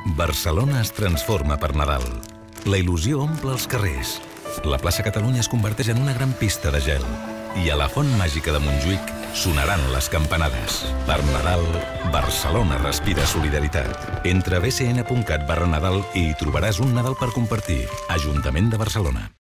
Barcelona es transforma per Nadal. La il·lusió omple els carrers. La plaça Catalunya es converteix en una gran pista de gel. I a la Font Màgica de Montjuïc sonaran les campanades. Per Nadal, Barcelona respira solidaritat. Entra a bcn.cat/Nadal i hi trobaràs un Nadal per compartir. Ajuntament de Barcelona.